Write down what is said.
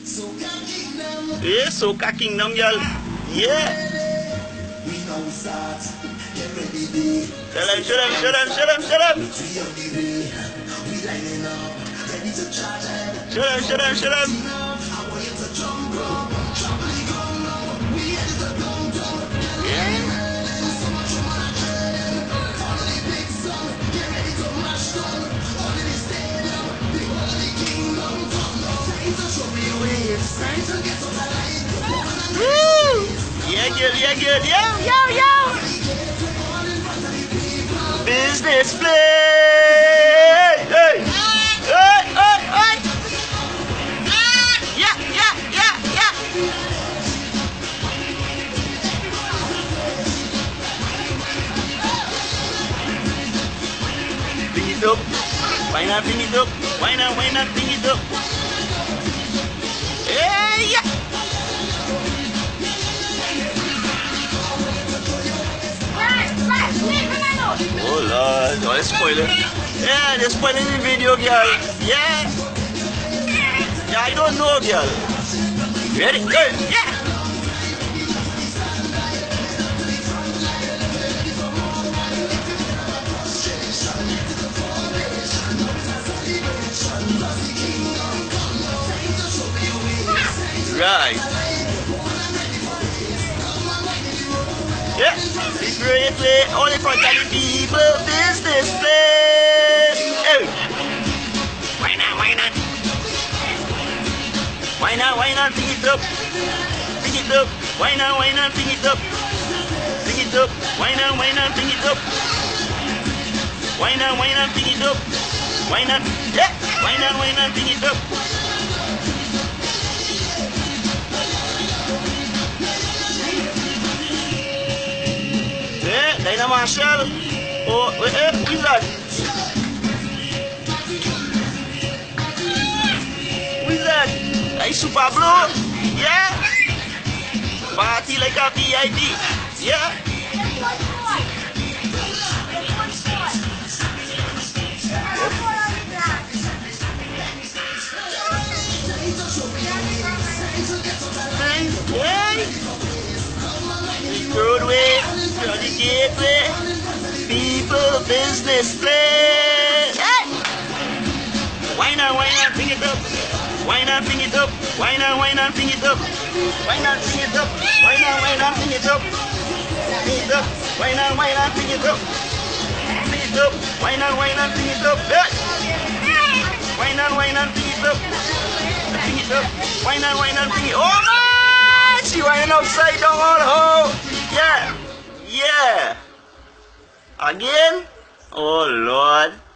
Yeah, Soca Kingdom, girl. Yeah. Shut up. Shut up. Woo! Yeah, good. Yo. Business play. Hey. Yeah. Bring it up. Why not bring it up? Why not bring it up? Hey, yeah. Oh Lord, oh, let's spoil it. Yeah, they're spoiling the video, girl. Yeah, I don't know, girl. Ready? Good. Yeah. Right. Yeah. It's great play only for the people. Business play. Hey. Why not? Why not? Pick it up. Why not? Pick it up. Why not? Pick it up. Why not? Pick it up. Why not? Yeah. Why not? Pick it up. Yeah, Dinah Marshall. Oh, who's that? Who's that? Hey, Super Blue. Yeah. Party like a VIP. Yeah. Broadway, the gateway, people, business play. Hey! Why not bring it up? Why not bring it up? Why not bring it up? Why not bring it up? Why not bring it up? Bring it up. Why not bring it up? Bring it up. Why not bring it up? Why not bring it up? Bring it up. Why not bring it up? Oh man! She whining upside down on her. Yeah. Again? Oh Lord.